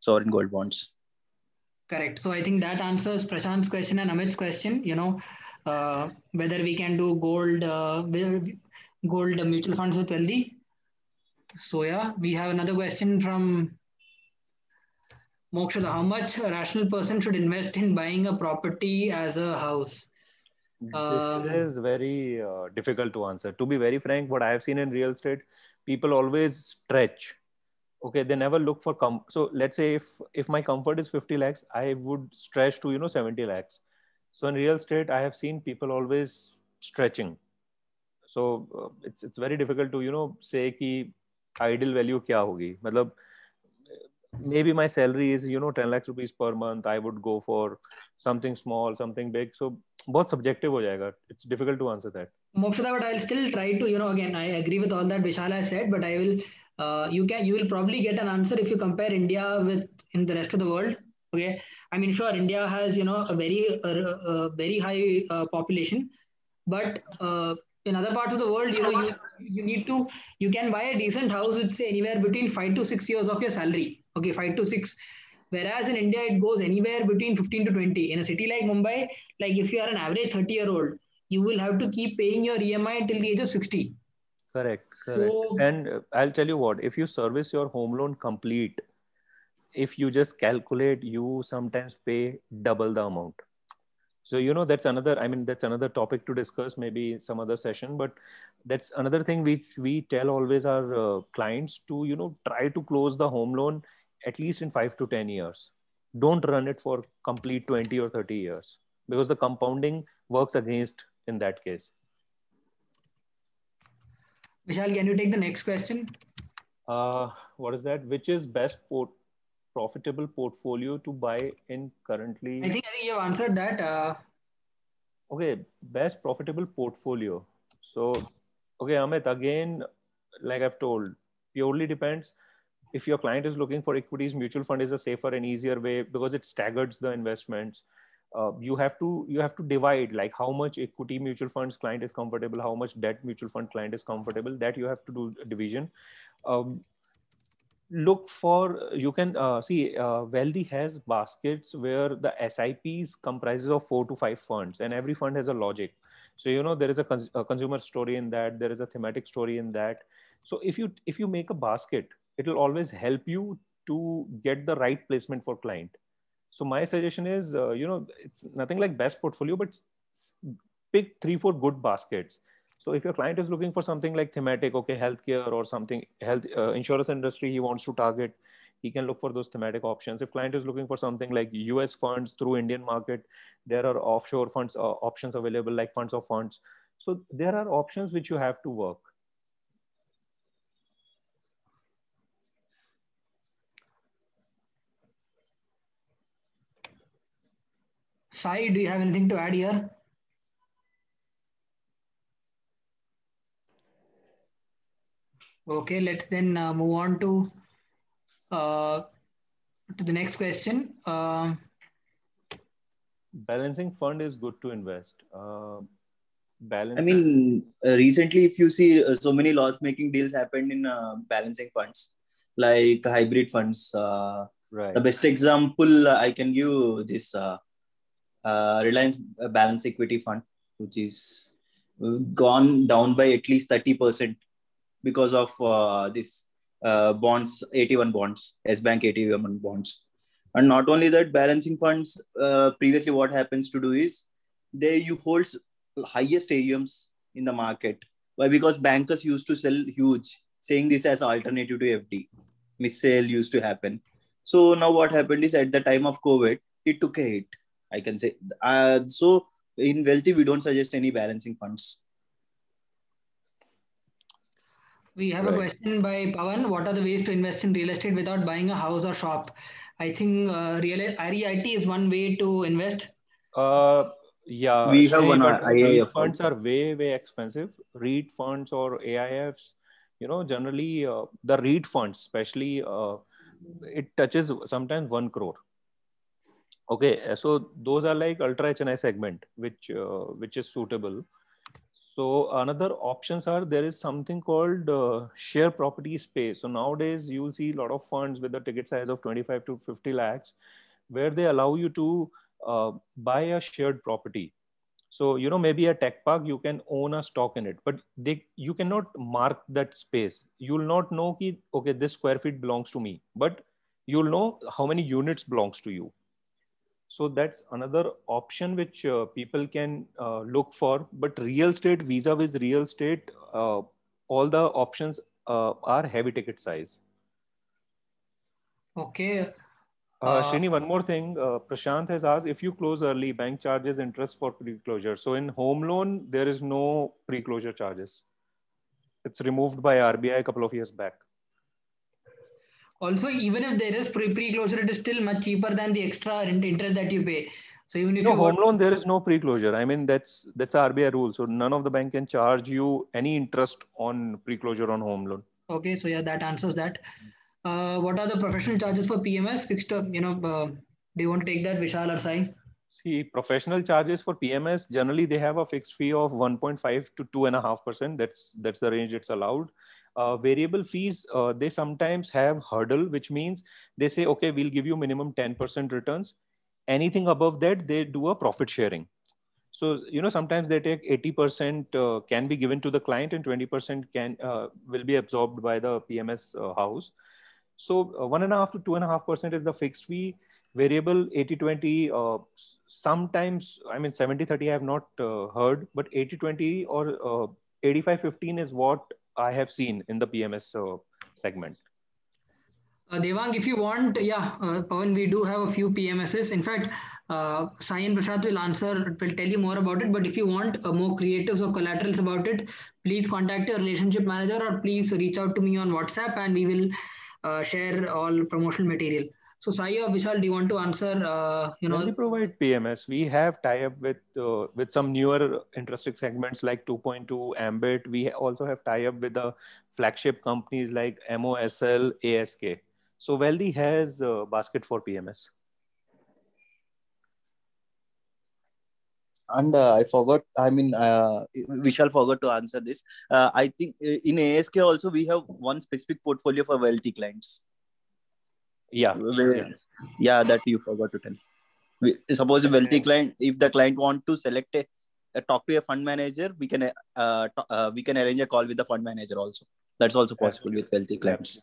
sovereign gold bonds. Correct. So I think that answers Prashant's question and Amit's question. You know, uh, whether we can do gold, uh, gold mutual funds with wealthy. So yeah, we have another question from Mokshada. How much a rational person should invest in buying a property as a house? This Um, is very uh, difficult to answer. To be very frank, what I have seen in real estate, people always stretch. Okay, they never look for com. So let's say if if my comfort is fifty lakhs, I would stretch to you know seventy lakhs. So in real estate, I have seen people always stretching. So uh, it's it's very difficult to you know say कि ideal value क्या होगी. मतलब maybe my salary is you know ten lakhs rupees per month. I would go for something small, something big. So बहुत subjective हो जाएगा. It's difficult to answer that. Mokshada, but I'll still try to, you know, again, I agree with all that Vishal has said, but I will, uh, you can, you will probably get an answer if you compare India with in the rest of the world. Okay, I mean, sure, India has, you know, a very, uh, uh, very high uh, population, but uh, in other parts of the world, you know, you you need to, you can buy a decent house with say anywhere between five to six years of your salary. Okay, five to six. Whereas in India, it goes anywhere between fifteen to twenty. In a city like Mumbai, like if you are an average thirty year old, you will have to keep paying your E M I till the age of sixty. Correct, correct. So, And uh, I'll tell you what, if you service your home loan complete, if you just calculate, you sometimes pay double the amount. So, you know, that's another, I mean, that's another topic to discuss, maybe some other session, but that's another thing which we tell always our uh, clients to, you know, try to close the home loan at least in five to ten years. Don't run it for complete twenty or thirty years because the compounding works against in that case. Vishal, can you take the next question? Uh, what is that? Which is best port profitable portfolio to buy in currently? I think I think you have answered that. Uh, Okay, best profitable portfolio. So, okay, Amit, again, like I've told, purely depends. If your client is looking for equities, mutual fund is a safer and easier way because it staggers the investments. Uh, you have to you have to divide like how much equity mutual funds client is comfortable, how much debt mutual fund client is comfortable. That you have to do a division. Um, look for you can uh, see uh, Wealthy has baskets where the S I Ps comprises of four to five funds and every fund has a logic. So you know there is a, cons- a consumer story in that, there is a thematic story in that. So if you if you make a basket, it will always help you to get the right placement for client. So my suggestion is uh, you know it's nothing like best portfolio, but pick three four good baskets. So if your client is looking for something like thematic, okay, healthcare or something, health uh, insurance industry he wants to target, he can look for those thematic options. If client is looking for something like U S funds through Indian market, there are offshore funds uh, options available like funds of funds. So there are options which you have to work. Sai, do you have anything to add here? Okay, let's then uh, move on to uh, to the next question. Uh, Balancing fund is good to invest. Uh, balancing. I mean, uh, recently, if you see uh, so many loss-making deals happened in uh, balancing funds, like hybrid funds. Uh, right. The best example uh, I can give this uh, uh, Reliance Balance Equity Fund, which is uh, gone down by at least thirty percent because of uh, this uh, bonds, eighty-one bonds, S Bank eighty-one bonds. And not only that, balancing funds, uh, previously what happens to do is they you hold highest A U Ms in the market. Why? Because bankers used to sell huge, saying this as alternative to F D. Mis-sale used to happen. So now what happened is at the time of COVID, it took a hit, I can say. Uh, so in Wealthy, we don't suggest any balancing funds. We have Right. a question by Pawan. What are the ways to invest in real estate without buying a house or shop? I think uh, real R E I T is one way to invest. Uh, yeah, We have Srini, one but I REIT A F funds are way, way expensive. REIT funds or A I Fs, you know, generally uh, the REIT funds, especially, uh, it touches sometimes one crore. Okay, so those are like ultra H N I segment, which uh, which is suitable. So another options are, there is something called uh, share property space. So nowadays you'll see a lot of funds with a ticket size of twenty-five to fifty lakhs, where they allow you to uh, buy a shared property. So, you know, maybe a tech park, you can own a stock in it, but they, you cannot mark that space. You'll not know ki, okay, this square feet belongs to me, but you'll know how many units belongs to you. So that's another option which uh, people can uh, look for. But real estate, vis-a-vis real estate, uh, all the options uh, are heavy ticket size. Okay. Uh, Srini, one more thing. Uh, Prashant has asked, if you close early, bank charges interest for pre-closure. So in home loan, there is no pre-closure charges. It's removed by R B I a couple of years back. Also, even if there is pre-closure, it is still much cheaper than the extra interest that you pay. So even if no you home loan, there is no pre-closure. I mean, that's that's R B I rule. So none of the bank can charge you any interest on pre-closure on home loan. Okay, so yeah, that answers that. Uh, what are the professional charges for P M S? Fixed, you know, uh, do you want to take that, Vishal or Sai? See, professional charges for P M S, generally they have a fixed fee of one point five to two and a half percent. That's that's the range it's allowed. Uh, variable fees, uh, they sometimes have hurdle, which means they say, okay, we'll give you minimum ten percent returns. Anything above that, they do a profit sharing. So, you know, sometimes they take eighty percent uh, can be given to the client and twenty percent can uh, will be absorbed by the P M S uh, house. So uh, one and a half to two and a half percent is the fixed fee. Variable eighty twenty, uh, sometimes, I mean, seventy thirty I have not uh, heard, but eighty twenty or uh, eighty-five fifteen is what I have seen in the P M S uh, segment. Uh, Devang, if you want, yeah, uh, Pawan, we do have a few P M Ss. In fact, uh, Sai and Prashant will answer, will tell you more about it. But if you want uh, more creatives or collaterals about it, please contact your relationship manager or please reach out to me on WhatsApp and we will uh, share all promotional material. So Sai or Vishal, do you want to answer? Uh, you know, when we provide P M S, we have tie-up with uh, with some newer interesting segments like two point two, Ambit. We also have tie-up with the flagship companies like M O S L, A S K. So Wealthy has a basket for P M S. And uh, I forgot, I mean, uh, Vishal forgot to answer this. Uh, I think in A S K also, we have one specific portfolio for wealthy clients. Yeah. Where, yeah. yeah, that you forgot to tell. We, suppose a wealthy client, if the client want to select a, a talk to a fund manager, we can uh, uh, we can arrange a call with the fund manager also. That's also possible Absolutely. with wealthy clients.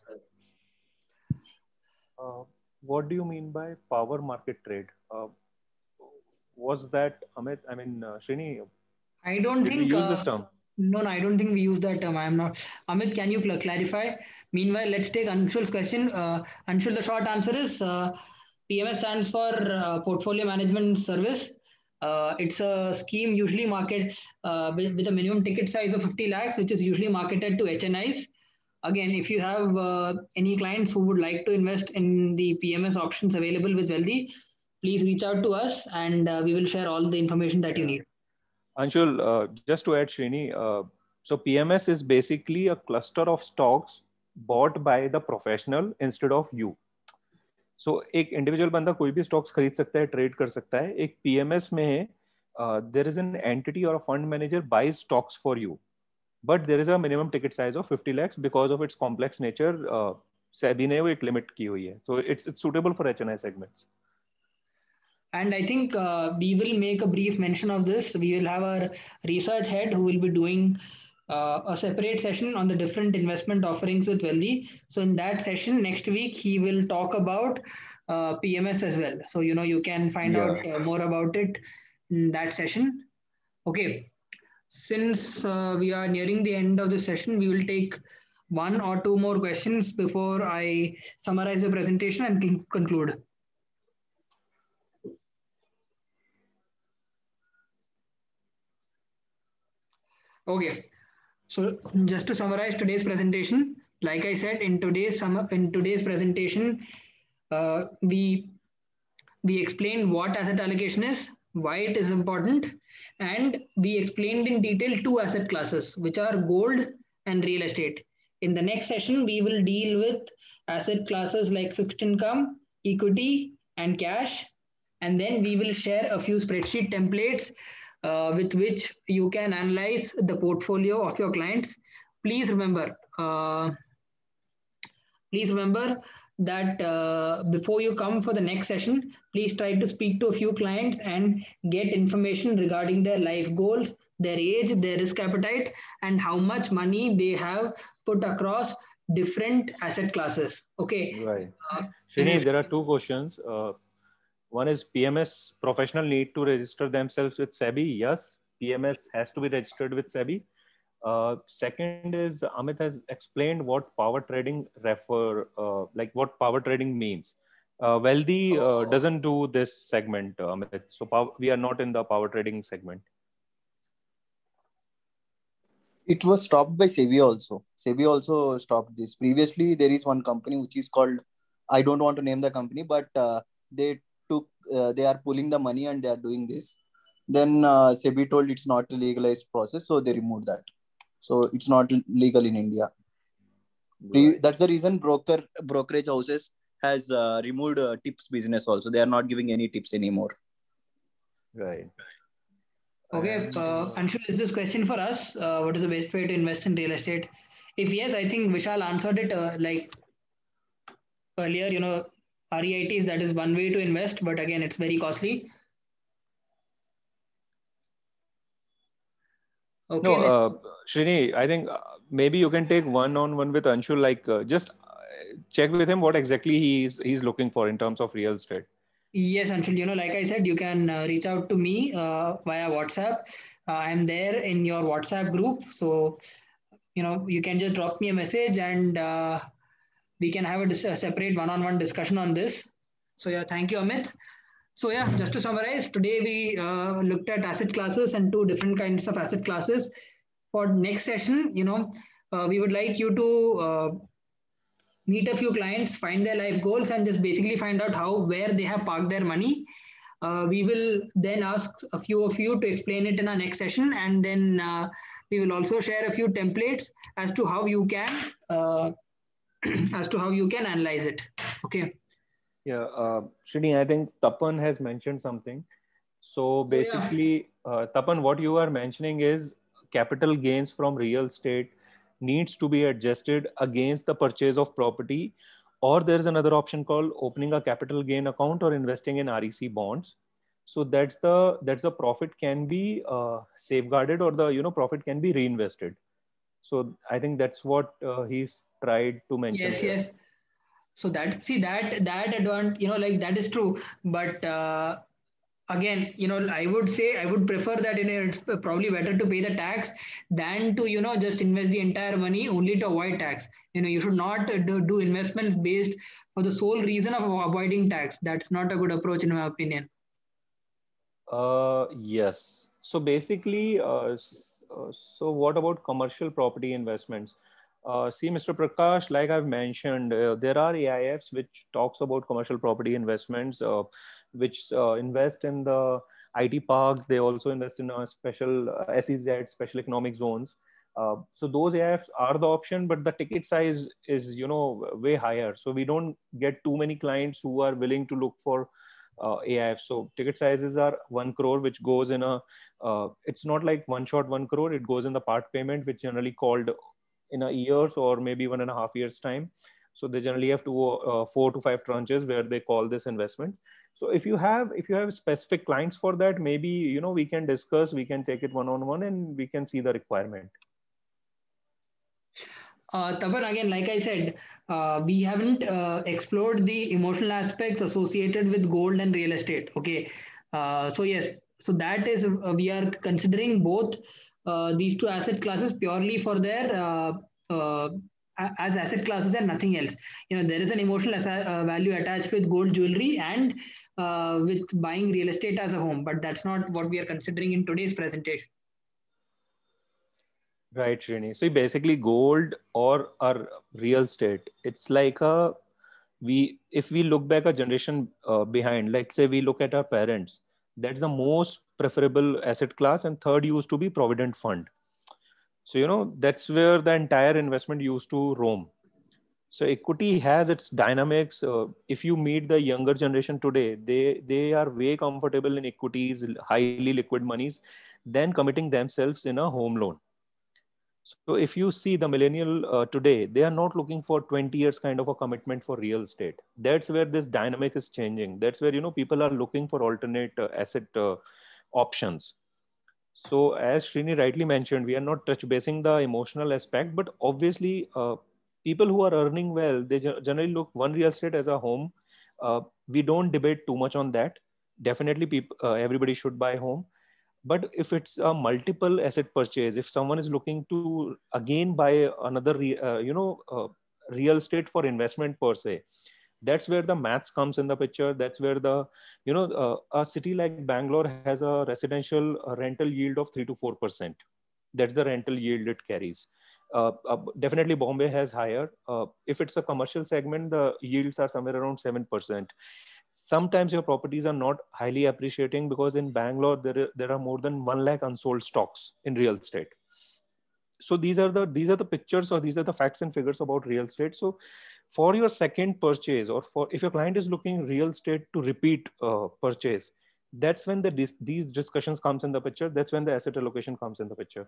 Uh, what do you mean by power market trade? Uh, was that Amit? I mean, uh, Srini? I don't did think we use uh, this term. No, no, I don't think we use that term. I am not. Amit, can you cl- clarify? Meanwhile, let's take Anshul's question. Uh, Anshul, the short answer is uh, P M S stands for uh, Portfolio Management Service. Uh, it's a scheme usually market uh, with, with a minimum ticket size of fifty lakhs, which is usually marketed to H N Is. Again, if you have uh, any clients who would like to invest in the P M S options available with Wealthy, please reach out to us and uh, we will share all the information that you need. Anshul, uh, just to add, Srini, uh, so P M S is basically a cluster of stocks bought by the professional instead of you. So एक individual बंदा कोई भी stocks खरीद सकता है, trade कर सकता है. एक P M S में uh, there is an entity or a fund manager buys stocks for you, but there is a minimum ticket size of fifty lakhs because of its complex nature. Uh, SEBI ने वो एक limit की हुई है, so it's it's suitable for H N I segments. And I think uh, we will make a brief mention of this. We will have our research head who will be doing uh, a separate session on the different investment offerings with Wealthy. So in that session next week, he will talk about uh, P M S as well. So, you know, you can find yeah. out uh, more about it in that session. Okay. Since uh, we are nearing the end of the session, we will take one or two more questions before I summarize the presentation and conclude. Okay, so just to summarize today's presentation, like I said, in today's summer, in today's presentation, uh, we we explained what asset allocation is, why it is important, and we explained in detail two asset classes, which are gold and real estate. In the next session, we will deal with asset classes like fixed income, equity, and cash, and then we will share a few spreadsheet templates uh, with which you can analyze the portfolio of your clients. Please remember, uh, please remember that uh, before you come for the next session, please try to speak to a few clients and get information regarding their life goal, their age, their risk appetite, and how much money they have put across different asset classes. Okay. Right. Uh, Srini, there are two questions. Uh, one is P M S professional need to register themselves with SEBI? Yes, P M S has to be registered with SEBI. Uh, second is Amit has explained what power trading refer, uh, like what power trading means. Uh, Wealthy uh, doesn't do this segment, uh, Amit. So pow- we are not in the power trading segment. It was stopped by SEBI also. SEBI also stopped this. Previously, there is one company which is called, I don't want to name the company, but uh, they took, uh, they are pulling the money and they are doing this. Then uh, SEBI told it's not a legalized process, so they removed that. So it's not legal in India. Pre- Right. That's the reason broker brokerage houses has uh, removed uh, tips business also. They are not giving any tips anymore. Right. Okay, And uh, uh, Anshul, is this question for us? Uh, what is the best way to invest in real estate? If yes, I think Vishal answered it uh, like earlier. You know, R E I Ts, that is one way to invest, but again, it's very costly. no, Okay, then uh, Srini, I think uh, maybe you can take one on one with Anshul, like uh, just uh, check with him what exactly he's he's looking for in terms of real estate. yes, Anshul, you know, like I said, you can uh, reach out to me uh, via WhatsApp. Uh, I'm there in your WhatsApp group. So, you know, you can just drop me a message and uh, we can have a, dis- a separate one on one discussion on this. So, yeah, thank you, Amit. So, yeah, just to summarize, today we uh, looked at asset classes and two different kinds of asset classes. For next session, you know, uh, we would like you to uh, meet a few clients, find their life goals, and just basically find out how where they have parked their money. Uh, we will then ask a few of you to explain it in our next session, and then uh, we will also share a few templates as to how you can uh, as to how you can analyze it. Okay. Yeah, uh, Srini, I think Tapan has mentioned something. So Oh yeah. basically, uh, Tapan, what you are mentioning is capital gains from real estate needs to be adjusted against the purchase of property, or there is another option called opening a capital gain account or investing in R E C bonds. So that's the that's the profit can be uh, safeguarded, or the you know profit can be reinvested. So I think that's what uh, he's tried to mention Yes. here. Yes. So that see that that advantage, you know, like that is true, but. Uh, again, you know, I would say I would prefer that, you know, it's probably better to pay the tax than to, you know, just invest the entire money only to avoid tax. You know, you should not do, do investments based for the sole reason of avoiding tax. That's not a good approach in my opinion. Uh, yes. So basically, uh, s- uh, so what about commercial property investments? Uh, see, Mister Prakash, like I've mentioned, uh, there are A I Fs which talks about commercial property investments, uh, which uh, invest in the I T parks. They also invest in uh, special uh, S E Z, special economic zones. Uh, so those A I Fs are the option, but the ticket size is, you know, way higher. So we don't get too many clients who are willing to look for uh, A I F. So ticket sizes are one crore, which goes in a, uh, it's not like one shot one crore. It goes in the part payment, which generally called in a years or maybe one and a half years time. So they generally have two, uh, four to five tranches where they call this investment. So if you have if you have specific clients for that, maybe you know we can discuss, we can take it one on one, and we can see the requirement. Uh, Tapan, again, like I said, uh, we haven't uh, explored the emotional aspects associated with gold and real estate. Okay. Uh, so, yes, so that is, uh, we are considering both uh, these two asset classes purely for their uh, uh, as asset classes and nothing else. You know, there is an emotional uh, value attached with gold jewelry and uh, with buying real estate as a home, but that's not what we are considering in today's presentation. Right, Srini. So basically, gold or our real estate, it's like a we if we look back a generation uh, behind, like say we look at our parents, that's the most preferable asset class, and third used to be provident fund. So you know that's where the entire investment used to roam. So equity has its dynamics. Uh, if you meet the younger generation today, they they are way comfortable in equities, highly liquid monies, than committing themselves in a home loan. So if you see the millennial uh, today, they are not looking for twenty years kind of a commitment for real estate. That's where this dynamic is changing. That's where, you know, people are looking for alternate uh, asset uh, options. So as Srini rightly mentioned, we are not touch basing the emotional aspect, but obviously uh, people who are earning well, they generally look one real estate as a home. Uh, we don't debate too much on that. Definitely people, uh, everybody should buy home. But if it's a multiple asset purchase, if someone is looking to again buy another, uh, you know, uh, real estate for investment per se, that's where the maths comes in the picture. That's where the, you know, uh, a city like Bangalore has a residential uh, rental yield of three to four percent. That's the rental yield it carries. Uh, uh, definitely Bombay has higher. Uh, if it's a commercial segment, the yields are somewhere around seven percent. Sometimes your properties are not highly appreciating because in Bangalore, there, there are more than one lakh unsold stocks in real estate. So these are the these are the pictures, or these are the facts and figures about real estate. So for your second purchase, or for if your client is looking real estate to repeat uh, purchase, that's when the this, these discussions comes in the picture. That's when the asset allocation comes in the picture.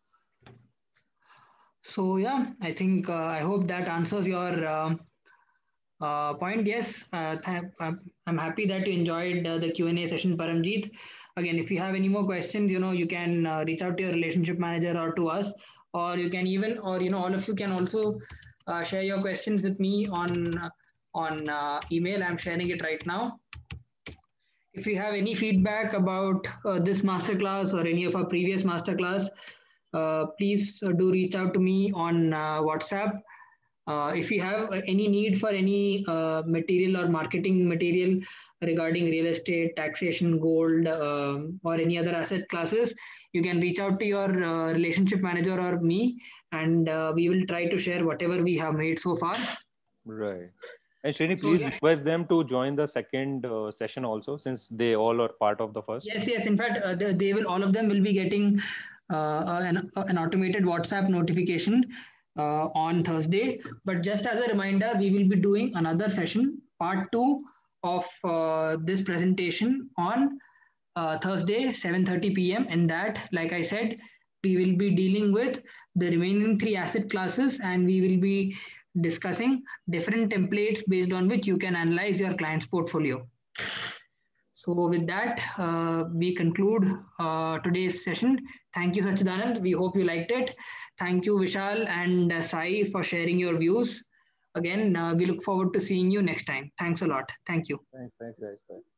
So yeah, I think uh, I hope that answers your uh, uh, point. Yes, uh, th- I'm happy that you enjoyed uh, the Q and A session, Paramjeet. Again, if you have any more questions, you know, you can uh, reach out to your relationship manager or to us, or you can even, or you know, all of you can also uh, share your questions with me on on uh, email. I'm sharing it right now. If you have any feedback about uh, this masterclass or any of our previous masterclass, uh, please uh, do reach out to me on uh, WhatsApp. Uh, if you have any need for any uh, material or marketing material regarding real estate, taxation, gold, um or any other asset classes, you can reach out to your uh, relationship manager or me, and uh, we will try to share whatever we have made so far. Right. And Srini, please so, yeah. request them to join the second uh, session also, since they all are part of the first. Yes, yes. In fact, uh, they, they will. All of them will be getting uh, an, an automated WhatsApp notification uh, on Thursday. But just as a reminder, we will be doing another session, part two of uh, this presentation on uh, Thursday, seven thirty p m And that, like I said, we will be dealing with the remaining three asset classes, and we will be discussing different templates based on which you can analyze your client's portfolio. So with that, uh, we conclude uh, today's session. Thank you, Sachidanand. We hope you liked it. Thank you, Vishal and uh, Sai, for sharing your views. Again, uh, we look forward to seeing you next time. Thanks a lot. Thank you. Thanks, thanks guys. Bye.